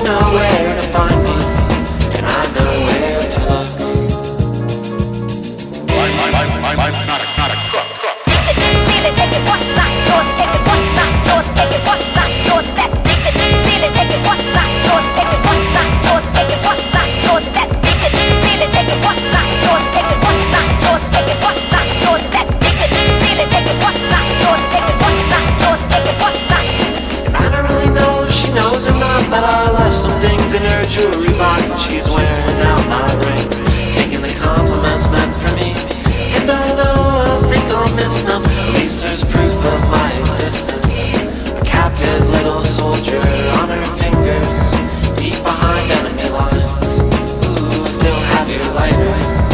know where to find me, and I know where to look. I'm not a cook. Feel it, take it, what's not yours? Take it, what's not yours? Take it, what's not yours? That fix it. Feel it, take it, what's not yours? Take it, what's not yours? Take it, what's not yours? That fix it. Feel it, take it, what's not yours? Take it, what's not yours? Take it, what's not yours? That fix it. Feel it, take it, what's not yours? Take it, what's not yours? Take it, what's not. I don't really know if she knows or not, but I left some things in her jewelry box, and she's wearing out my rings, taking the compliments meant for me. And although I think I'll miss them, at least there's proof of my existence. A captive little soldier